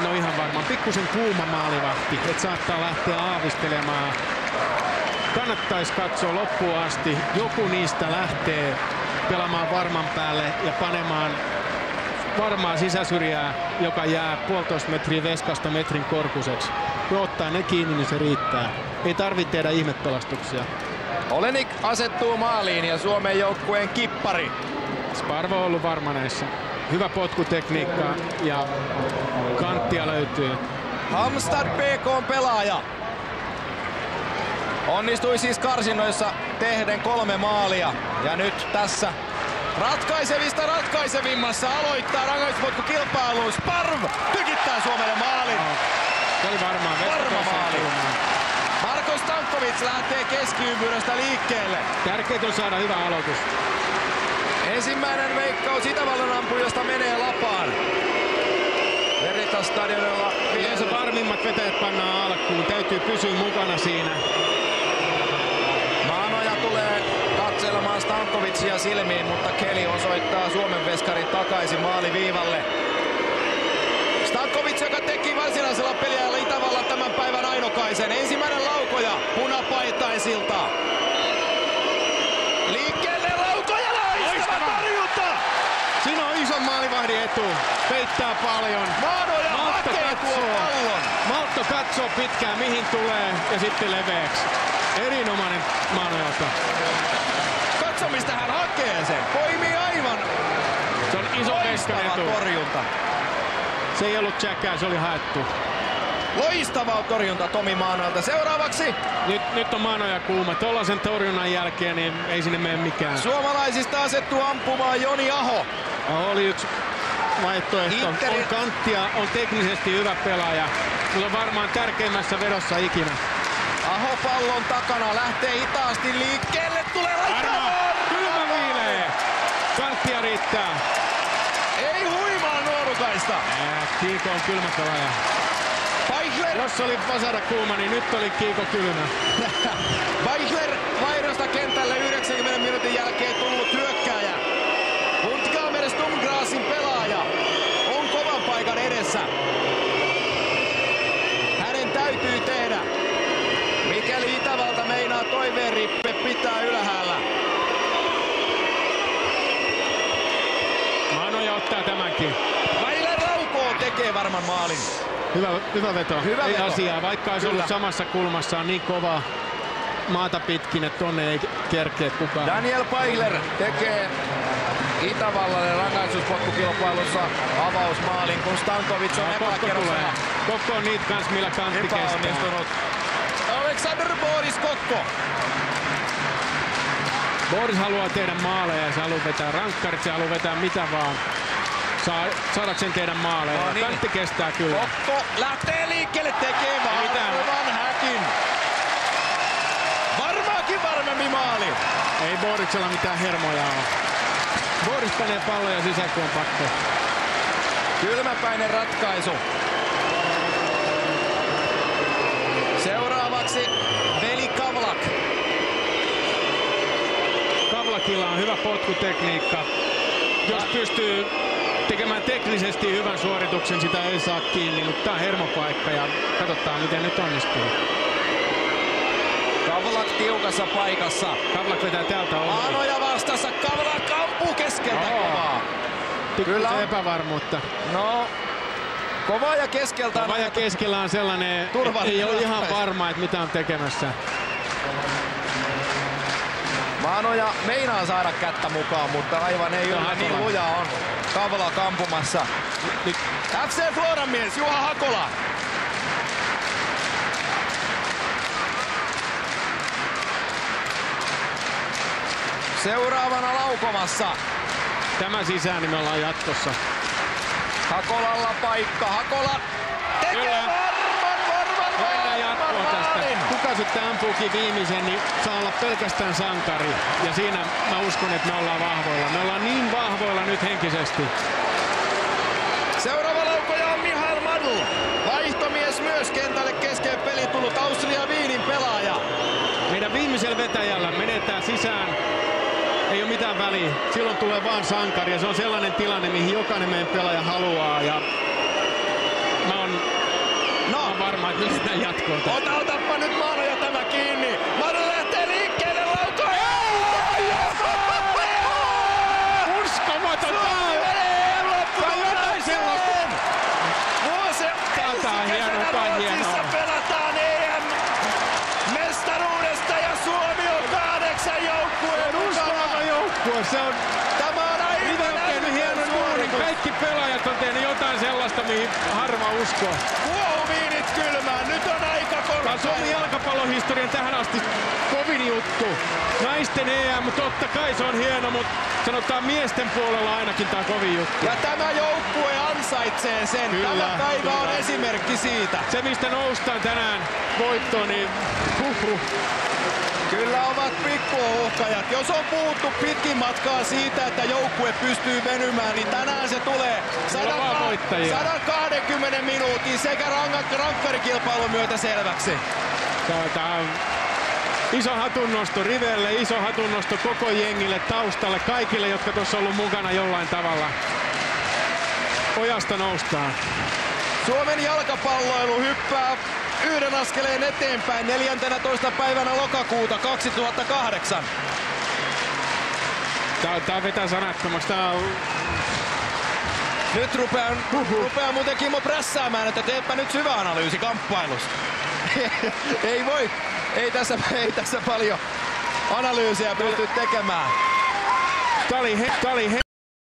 en ole ihan varma. Pikkusen kuuma maalivahti, että saattaa lähteä aavistelemaan. Kannattaisi katsoa loppuun asti. Joku niistä lähtee pelaamaan varman päälle ja panemaan varmaa sisäsyrjää, joka jää 1,5 metriä veskasta metrin korkuiseksi. Kun ottaa ne kiinni, niin se riittää. Ei tarvitse tehdä ihmepelastuksia. Olenik asettuu maaliin ja Suomen joukkueen kippari. Sparvo on ollut varma näissä. Hyvä potkutekniikka ja kanttia löytyy. Halmstad BK:n pelaaja. Onnistui siis karsinnoissa tehden 3 maalia. Ja nyt tässä ratkaisevimmassa aloittaa rangaistuspotkukilpailuun. Sparv tykittää Suomelle maalin. Se oli varmaan varma maali. Marko Stankovic lähtee keskiympyrästä liikkeelle. Tärkeintä on saada hyvä aloitus. Ensimmäinen veikkaus Itävallan ampujasta menee lapaan. Veritas stadionilla. Yleensä varmimmat vetäjät pannaan alkuun. Täytyy pysyä mukana siinä. Maanoja tulee katselemaan Stankovicia silmiin, mutta Keli osoittaa Suomen veskarin takaisin maaliviivalle. Stankovic, joka teki varsinaisella peliajalla Itävallan tämän päivän ainokaisen. Ensimmäinen laukoja punapaitaisilta. Liikkeelle laukoja, loistava torjunta! Siinä on ison maalivahdin etu. Peittää paljon. Maanoja hakee tuon pallon. Maltto katsoo pitkään mihin tulee ja sitten leveäksi. Erinomainen Maanojalta. Katso mistä hän hakee sen. Poimii aivan. Se on iso veskarin etu. Torjunta. Se ei ollut jäkkää, se oli haettu. Loistava torjunta Tomi Maanojalta. Seuraavaksi. Nyt on Maanoja kuuma. Tollasen torjunnan jälkeen niin ei sinne mene mikään. Suomalaisista asettuu ampumaan Joni Aho. Oli yksi vaihtoehto. On kanttia, on teknisesti hyvä pelaaja, mutta on varmaan tärkeimmässä vedossa ikinä. Aho pallon takana, lähtee hitaasti liikkeelle, tulee laittamaan! Kylmä viilee! Kanttia riittää. Ei huimaa nuorukaista. Kiiko on kylmä pelaaja. Weichler. Jos oli Vasara kuuma, niin nyt oli Kiiko kylmä. Weichler vaihdosta kentälle 90 minuutin jälkeen tullut hyökkääjä. Huntkamer Stumgrasin pelaaja on kovan paikan edessä. Hänen täytyy tehdä, mikäli Itävalta meinaa toiveen rippe pitää ylhäällä. Maanoja ottaa tämänkin. Weichler laukoo, tekee varman maalin. Hyvä veto. Hyvä ei veto. Asiaa, vaikka olisi ollut samassa kulmassa, on niin kova maata pitkin, että tonne ei kerkeä kukaan. Daniel Weichler tekee Itävallalle rangaistuspotkukilpailussa avausmaalin, kun Stankovic on epäkerrosena. Kokko on niitä kans, millä kantti epäonnistunut. Alexander Boris Kokko. Boris haluaa tehdä maaleja, se haluaa vetää rankkarit, se haluaa vetää mitä vaan. Saadakseen tehdä maaleja. No niin. Kantti kestää kyllä. Kokko lähtee liikkeelle, tekee varman häkin. Varmaankin varmemmin maali. Ei Boriksella mitään hermoja ole. Boris panee palloja sisään, kun on pakko. Kylmäpäinen ratkaisu. Seuraavaksi Veli Kavlak. Kavlakilla on hyvä potkutekniikka. Jos pystyy tekemään teknisesti hyvän suorituksen, sitä ei saa kiinni, mutta tämä on hermopaikka ja katsotaan miten nyt onnistuu. Kavlak tiukassa paikassa. Kavlak vetää täältä ohi. Maanoja vastassa, Kavlak ampuu keskeltä kovaa. Kyllä on epävarmuutta. No, kova ja keskeltä. Kova ja keskellä on sellainen, ei ole ihan varma, että mitä on tekemässä. Maanoja meinaa saada kättä mukaan, mutta aivan ei yllä, niin luja on Kavlak ampumassa. FC Floran mies Juha Hakola. Seuraavana laukomassa. Tämä sisään, niin me ollaan jatkossa. Hakolalla paikka. Hakola tekee varman tästä. Kuka sitten ampuukin viimeisen, niin saa olla pelkästään sankari. Ja siinä mä uskon, että me ollaan vahvoilla. Me ollaan niin vahvoilla nyt henkisesti. Seuraava laukoja on Mihail Madl. Vaihtomies myös kentälle kesken pelin tullut Austria Wienin pelaaja. Meidän viimeisellä vetäjällä menetään sisään. Ei ole mitään väliä. Silloin tulee vaan sankari ja se on sellainen tilanne, mihin jokainen meidän pelaaja haluaa. Ja mä oon mennään jatkoon. Otappa nyt Manoja tämä kiinni. Mano lähtee liikkeelle, lauko. Uskomaton! Tai jotain sellaista. Tää on hienoa. Pelataan EM-mestaruudesta ja Suomi on 8 joukkueen Uskomaton joukkue. Se on... Tämä on aivan näyttänyt hienon duunin. Kaikki pelaajat on tehnyt jotain sellaista, mihin harva uskoo. Kuohuviinit kylmään. Nyt on aika korkealla. Tämä on Suomen jalkapallohistorian tähän asti kovin juttu. Naisten EM, totta kai se on hieno, mutta sanotaan miesten puolella ainakin tämä kovin juttu. Ja tämä joukkue ansaitsee sen. Kyllä, tämä päivä kyllä. on esimerkki siitä. Se mistä noustaan tänään voittoon, niin Kyllä ovat pikkuuhkajat. Jos on puhuttu pitkin matkaa siitä, että joukkue pystyy venymään, niin tänään se tulee 120 minuutin sekä rankkarikilpailun myötä selväksi. Tämä on iso hatunnosto Rivelle, iso hatunnosto koko jengille taustalle, kaikille, jotka tuossa on ollut mukana jollain tavalla. Ojasta noustaan. Suomen jalkapalloilu hyppää yhden askeleen eteenpäin 14. päivänä lokakuuta 2008. Tää vetää sanattomaksi. Nyt rupeaa muuten Kimmo prässäämään, että teepä nyt syvä analyysi kamppailusta. Ei voi. Ei tässä paljon analyysiä pysty tekemään. Tää oli